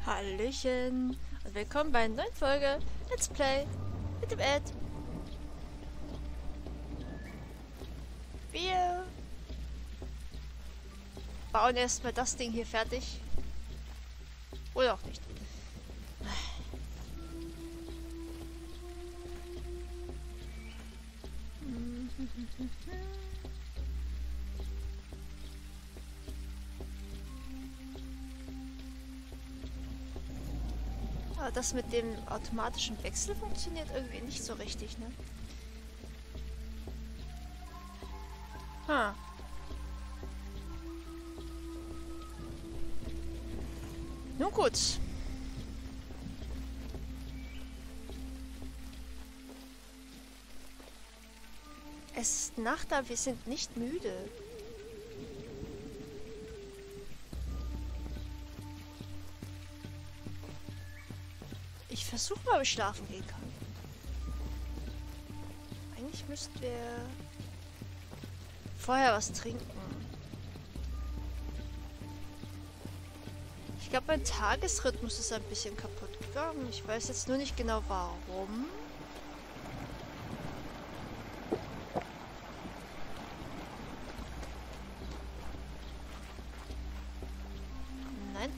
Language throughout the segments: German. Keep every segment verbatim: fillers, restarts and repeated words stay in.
Hallöchen und willkommen bei einer neuen Folge Let's Play mit dem Ed. Wir bauen erstmal das Ding hier fertig. Oder auch nicht. Aber das mit dem automatischen Wechsel funktioniert irgendwie nicht so richtig, ne? Ha. Nun gut. Es ist Nacht, aber wir sind nicht müde. Ich versuche mal, ob ich schlafen gehen kann. Eigentlich müssten wir vorher was trinken. Ich glaube, mein Tagesrhythmus ist ein bisschen kaputt gegangen. Ich weiß jetzt nur nicht genau warum. Nein.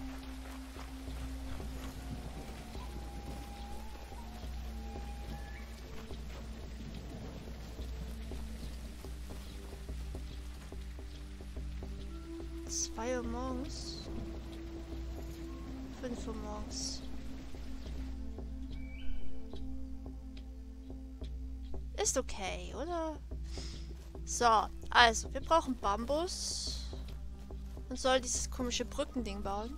Zwei Uhr morgens. Fünf Uhr morgens. Ist okay, oder? So, also, wir brauchen Bambus. Und soll dieses komische Brückending bauen.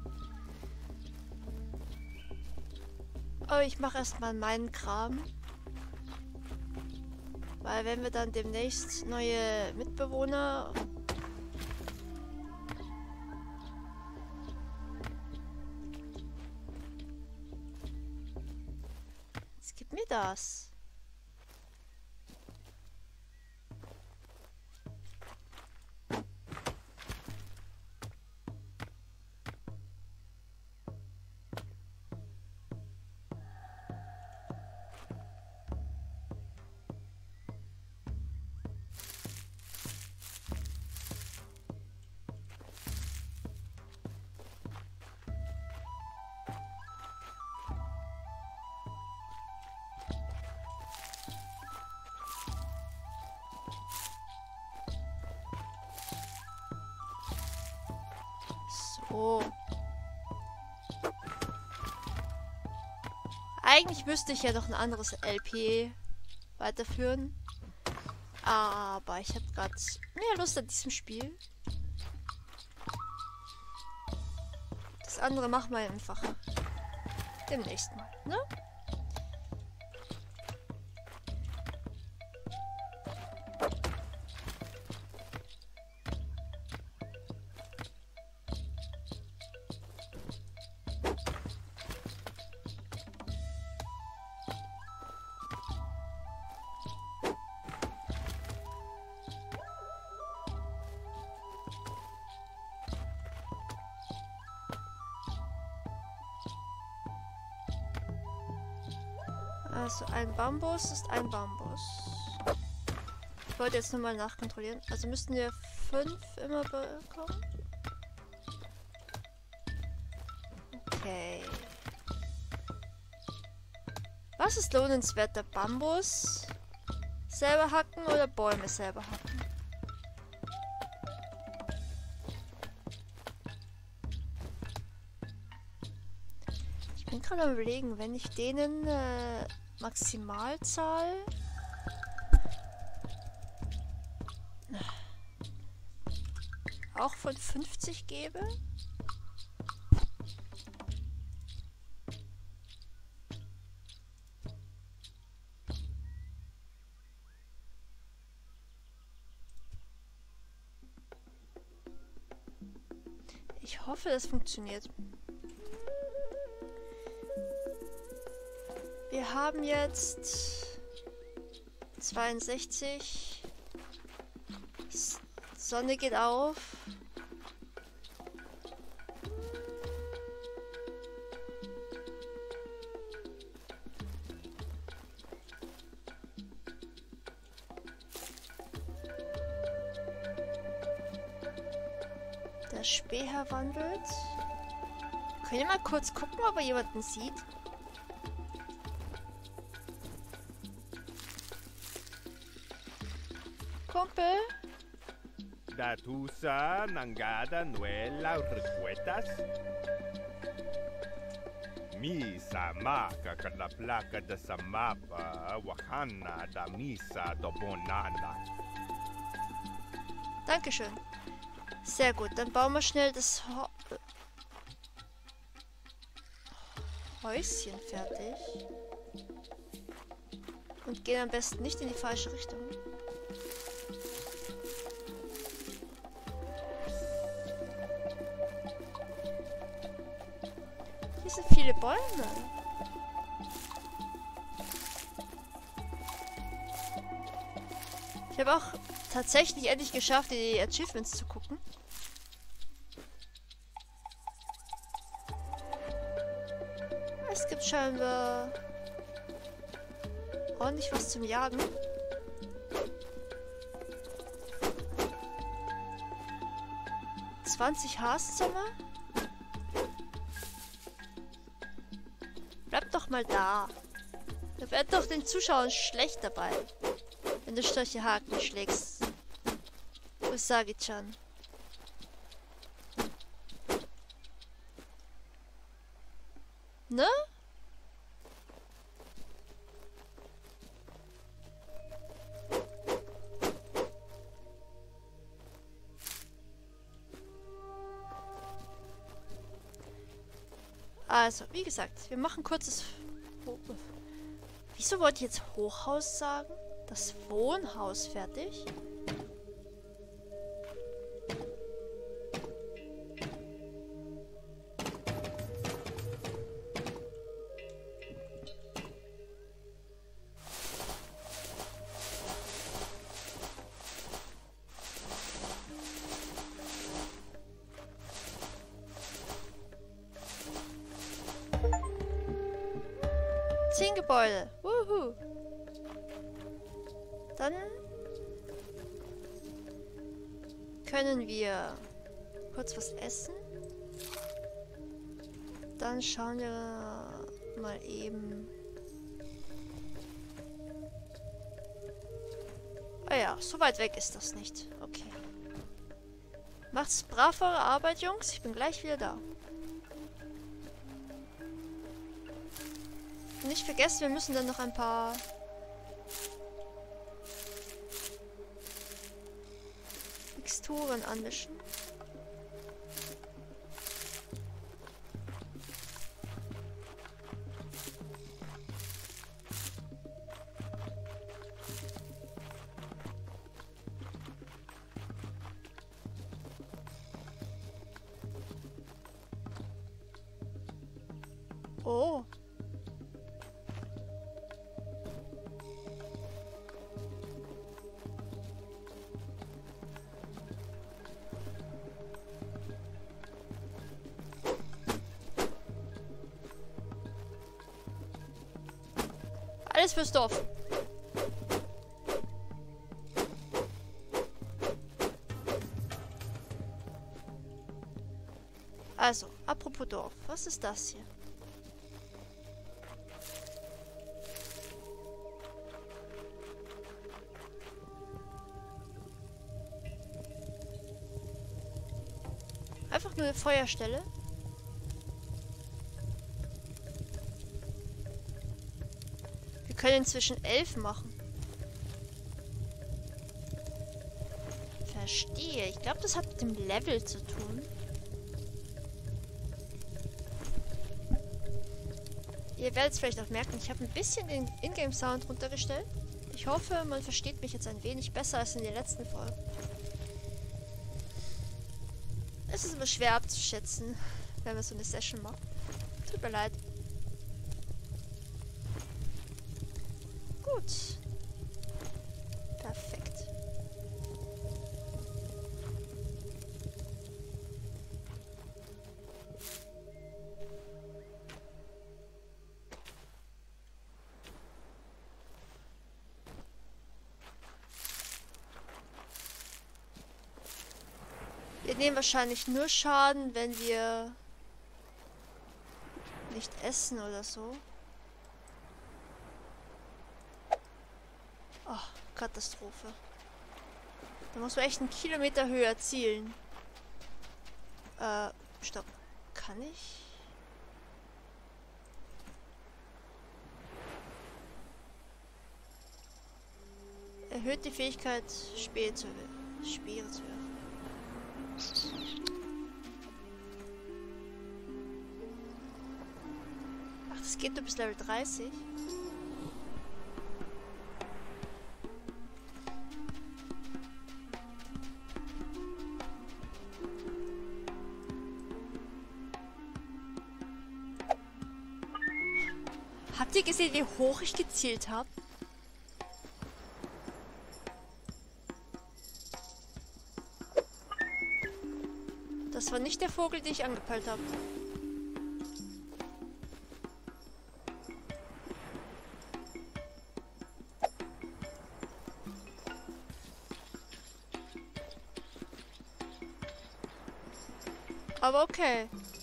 Aber ich mache erstmal meinen Kram. Weil wenn wir dann demnächst neue Mitbewohner... Gib mir das. So. Eigentlich müsste ich ja noch ein anderes L P weiterführen. Aber ich habe gerade mehr Lust an diesem Spiel. Das andere machen wir einfach demnächst mal, ne? Also ein Bambus ist ein Bambus. Ich wollte jetzt nur mal nachkontrollieren. Also müssten wir fünf immer bekommen. Okay. Was ist lohnenswerter? Bambus selber hacken oder Bäume selber hacken? Ich bin gerade am Überlegen, wenn ich denen äh, Maximalzahl auch von fünfzig gebe. Ich hoffe, das funktioniert. Wir haben jetzt zweiundsechzig. Sonne geht auf. Späher wandelt. Könnt ihr mal kurz gucken, ob er jemanden sieht? Kumpel? Datusa, Nangada, Nuela, Recuetas. Misa, Maka, Kalaplaka, da Samapa, Wakana, da Misa, da Bonana. Dankeschön. Sehr gut, dann bauen wir schnell das Ho Häuschen fertig. Und gehen am besten nicht in die falsche Richtung. Hier sind viele Bäume. Ich habe auch tatsächlich endlich geschafft, die Achievements zu gucken. Es gibt scheinbar ordentlich was zum Jagen. zwanzig Haarzimmer. Bleib doch mal da. Da wird doch den Zuschauern schlecht dabei, wenn du solche Haken schlägst. Usagi-chan. Ne? Also, wie gesagt, wir machen kurzes... Ho Wieso wollte ich jetzt Hochhaus sagen? Das Wohnhaus fertig? Zehn Gebäude. Wuhu. Dann können wir kurz was essen. Dann schauen wir mal eben. Ah ja, so weit weg ist das nicht. Okay. Macht's brav eure Arbeit, Jungs. Ich bin gleich wieder da. Nicht vergessen, wir müssen dann noch ein paar Mixturen anmischen. Oh. Alles fürs Dorf. Also, apropos Dorf, was ist das hier? Einfach nur eine Feuerstelle. Wir können inzwischen elf machen. Verstehe. Ich glaube, das hat mit dem Level zu tun. Ihr werdet es vielleicht auch merken, ich habe ein bisschen den Ingame-Sound runtergestellt. Ich hoffe, man versteht mich jetzt ein wenig besser als in der letzten Folge. Es ist immer schwer abzuschätzen, wenn man so eine Session macht. Tut mir leid. Gut. Perfekt. Wir nehmen wahrscheinlich nur Schaden, wenn wir nicht essen oder so. Oh, Katastrophe. Da muss man echt einen Kilometer höher zielen. Äh, stopp. Kann ich? Erhöht die Fähigkeit, Speere zu, Speere zu werfen. Ach, das geht nur bis Level dreißig. Habt ihr gesehen, wie hoch ich gezielt habe? Das war nicht der Vogel, den ich angepeilt habe. Aber okay.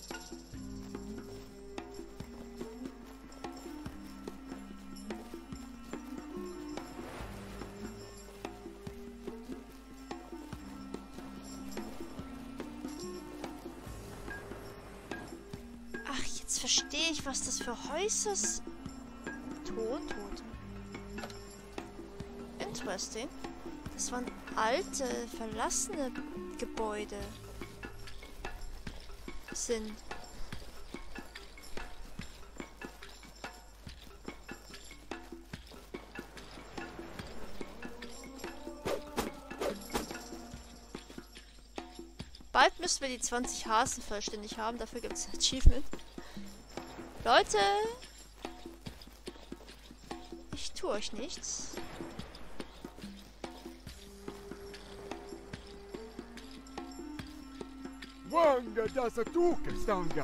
Verstehe ich, was das für Häuser sind. Tontote. Interesting. Das waren alte, verlassene Gebäude. Sind. Bald müssen wir die zwanzig Hasen vollständig haben. Dafür gibt es ein Achievement. Leute! Ich tue euch nichts. Wanga dasa tuka stanga.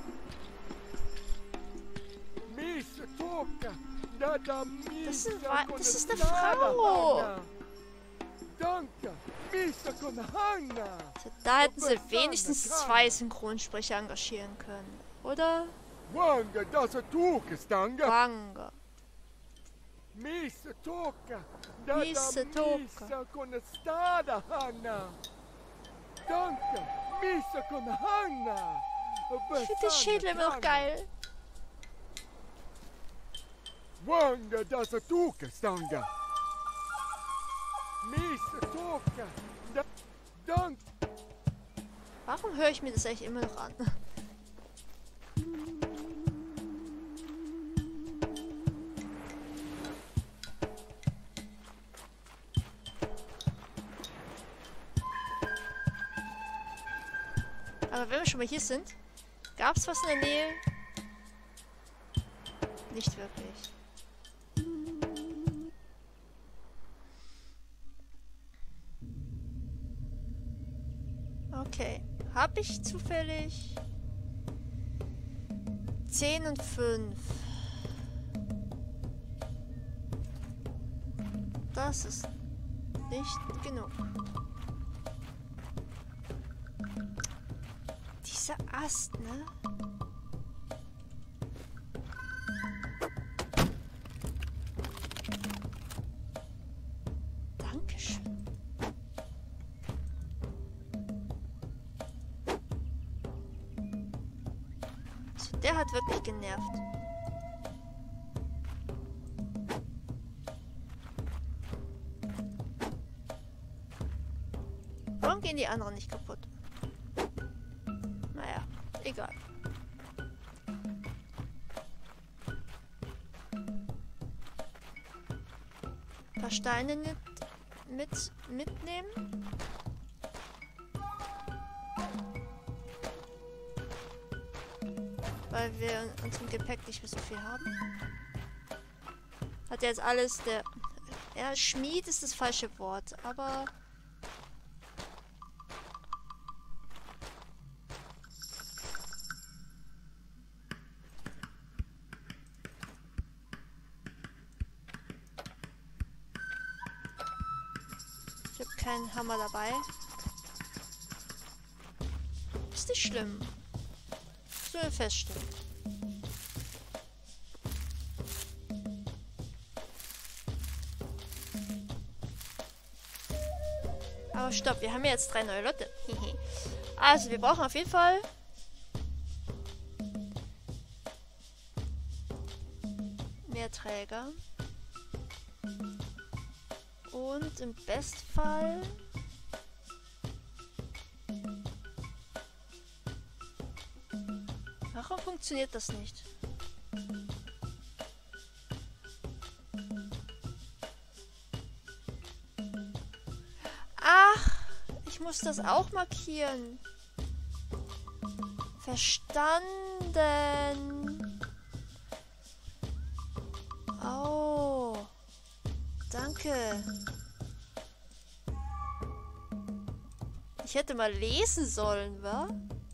Miss toka. Dada Das ist, missa das ist eine Frau! Danke. Missa con Hanna. Also, da hätten sie wenigstens zwei Synchronsprecher engagieren können, oder? Wanga dasa tuka stanga. Wanga. Miss toka. Dada Missa toka. missa con stada Hanna. Danke. Missa con Hanna. Ich finde die Schädel immer noch geil. Wanga dasa tuka stanga. Miss toka. Da Danke. Warum höre ich mir das eigentlich immer noch an? Aber wenn wir schon mal hier sind, gab es was in der Nähe? Nicht wirklich. Okay. Habe ich zufällig zehn und fünf? Das ist nicht genug. Dieser Ast, ne? Dankeschön. Also der hat wirklich genervt. Warum gehen die anderen nicht kaputt? Naja, egal. Ein paar Steine mit, mit mitnehmen. Weil wir in unserem Gepäck nicht mehr so viel haben. Hat jetzt alles der... Ja, Schmied ist das falsche Wort, aber... Ich habe keinen Hammer dabei. nicht schlimm. So feststellen. Aber stopp, wir haben ja jetzt drei neue Leute. Also, wir brauchen auf jeden Fall mehr Träger. Und im Bestfall warum funktioniert das nicht? Ach, ich muss das auch markieren. Verstanden. Oh. Danke. Ich hätte mal lesen sollen, wa?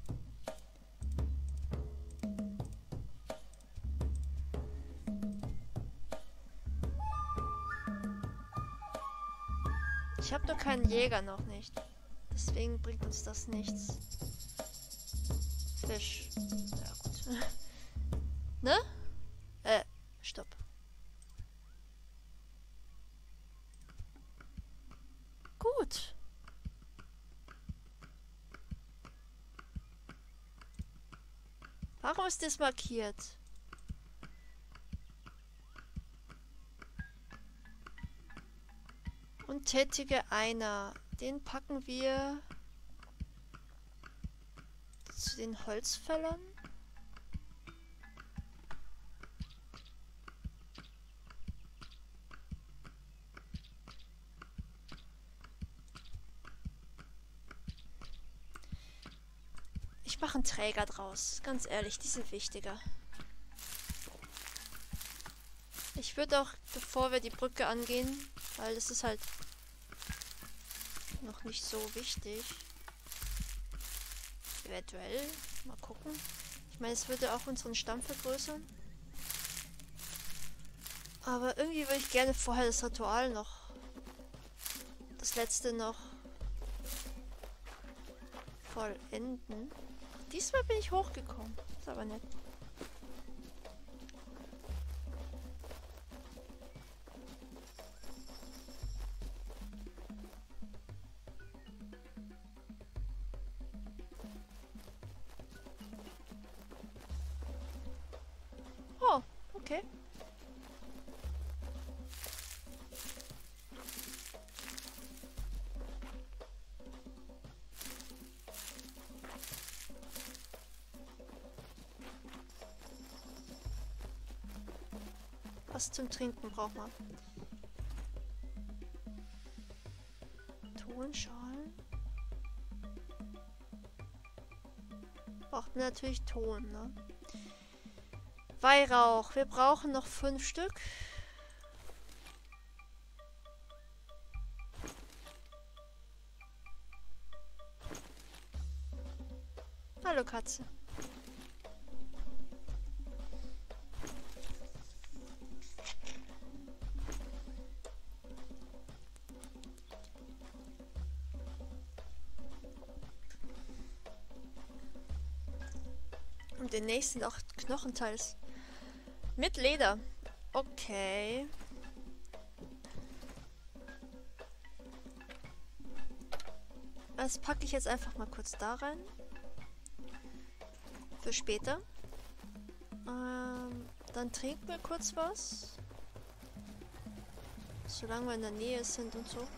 Ich habe nur keinen Jäger noch nicht. Deswegen bringt uns das nichts. Fisch. Ja, gut. Ne? Äh, stopp. Gut. Warum ist das markiert? Und tätige einer. Den packen wir zu den Holzfällern. Ich mache einen Träger draus. Ganz ehrlich, die sind wichtiger. Ich würde auch, bevor wir die Brücke angehen, weil das ist halt noch nicht so wichtig. Eventuell. Mal gucken. Ich meine, es würde auch unseren Stamm vergrößern. Aber irgendwie würde ich gerne vorher das Ritual noch, das letzte noch vollenden. Diesmal bin ich hochgekommen. Ist aber nett. Oh, okay. Was zum Trinken braucht man? Tonschalen. Braucht man natürlich Ton, ne? Weihrauch. Wir brauchen noch fünf Stück. Hallo Katze. Und den nächsten auch Knochenteils. Mit Leder. Okay. Das packe ich jetzt einfach mal kurz da rein. Für später. Ähm, dann trinken wir kurz was. Solange wir in der Nähe sind und so.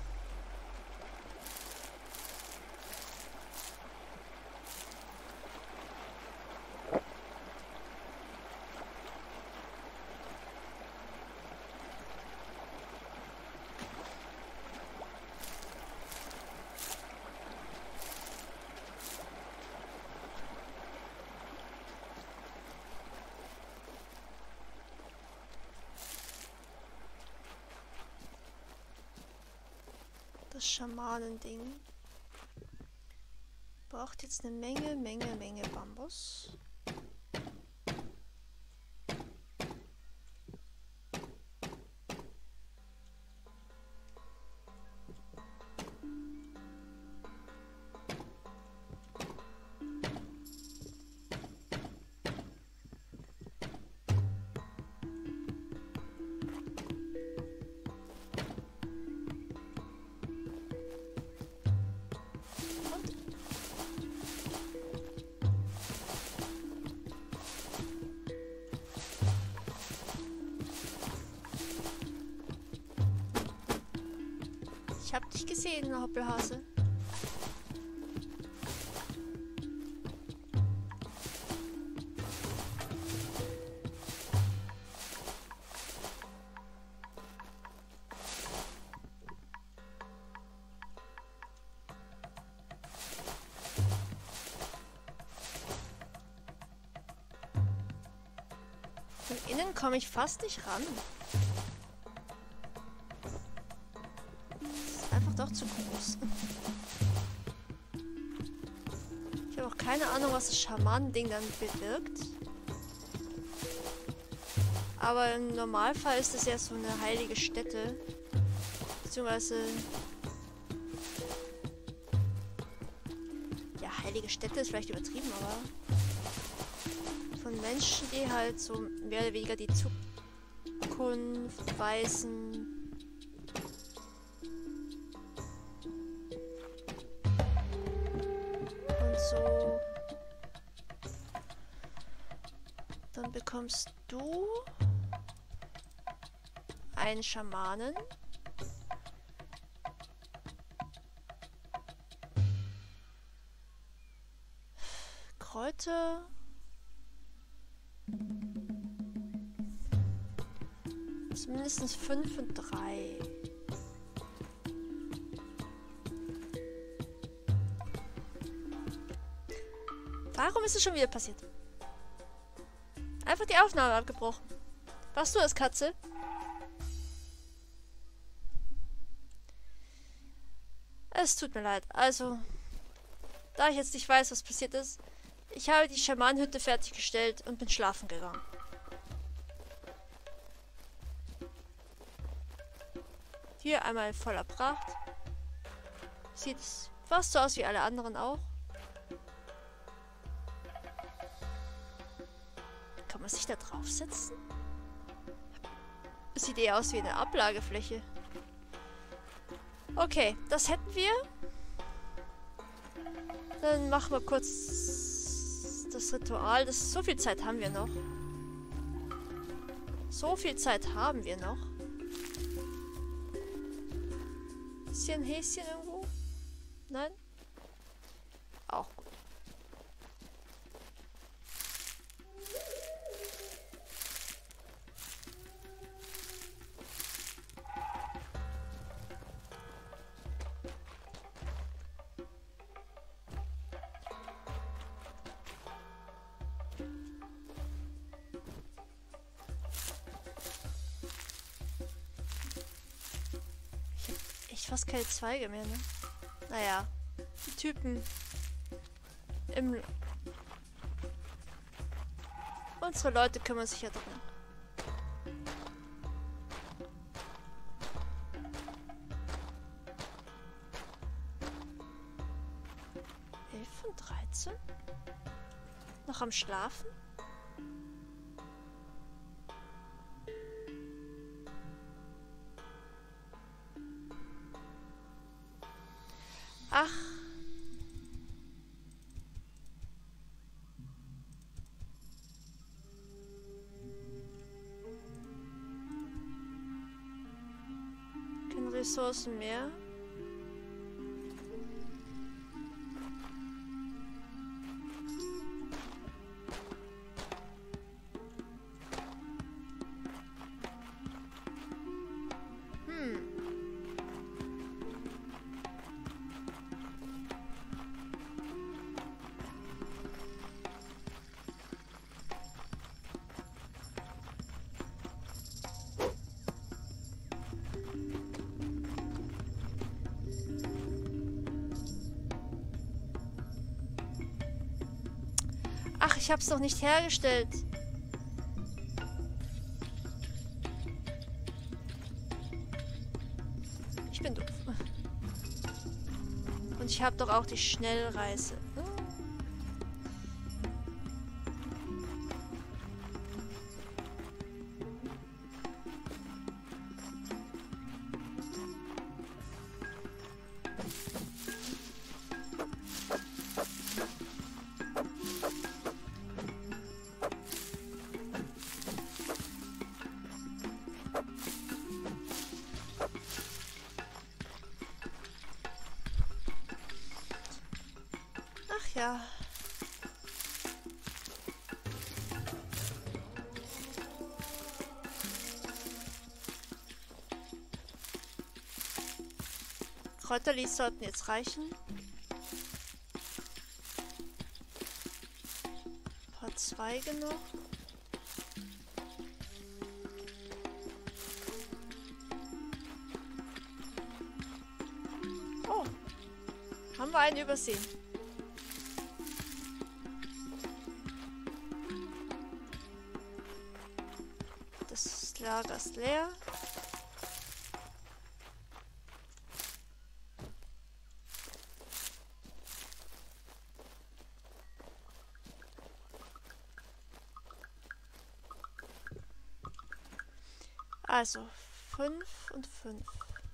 Das Schamanending braucht jetzt eine Menge, Menge, Menge Bambus. nicht gesehen, Hoppelhase. Von innen komme ich fast nicht ran. Das ist einfach doch zu groß. Ich habe auch keine Ahnung, was das Schamanen-Ding dann bewirkt. Aber im Normalfall ist es ja so eine heilige Stätte. Beziehungsweise... Ja, heilige Stätte ist vielleicht übertrieben, aber... Von Menschen, die halt so mehr oder weniger die Zukunft weisen. Und so. Dann bekommst du einen Schamanen. Kräuter. Das ist mindestens fünf und drei. Warum ist es schon wieder passiert? Einfach die Aufnahme abgebrochen. Warst du das, Katze? Es tut mir leid. Also, da ich jetzt nicht weiß, was passiert ist, ich habe die Schamanenhütte fertiggestellt und bin schlafen gegangen. Hier einmal voller Pracht. Sieht fast so aus wie alle anderen auch. Kann man sich da draufsetzen? Sieht eher aus wie eine Ablagefläche. Okay, das hätten wir. Dann machen wir kurz das Ritual. Das, so viel Zeit haben wir noch. So viel Zeit haben wir noch. Ist hier ein Häschen irgendwo? Nein? Auch gut. Fast keine Zweige mehr, ne? Naja, die Typen im... Unsere Leute kümmern sich ja drum. elf und dreizehn? Noch am Schlafen? Ach. Keine Ressourcen mehr. Ach, ich hab's doch nicht hergestellt. Ich bin doof. Und ich habe doch auch die Schnellreise. Kräuterlis sollten jetzt reichen. Ein paar Zweige noch. Oh, haben wir einen übersehen. Das Lager ist leer. Also, fünf und fünf.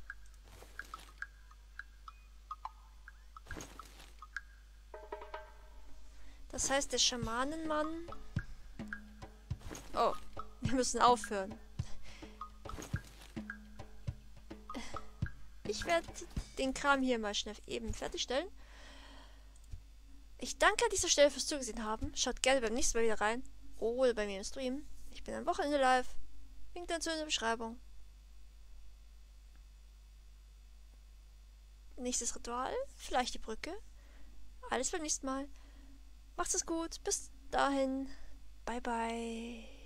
Das heißt, der Schamanenmann... Oh, wir müssen aufhören. Ich werde den Kram hier mal schnell eben fertigstellen. Ich danke an dieser Stelle fürs Zugesehen haben. Schaut gerne beim nächsten Mal wieder rein. Oder bei mir im Stream. Ich bin am Wochenende live. Link dazu in der Beschreibung. Nächstes Ritual. Vielleicht die Brücke. Alles beim nächsten Mal. Macht's es gut. Bis dahin. Bye bye.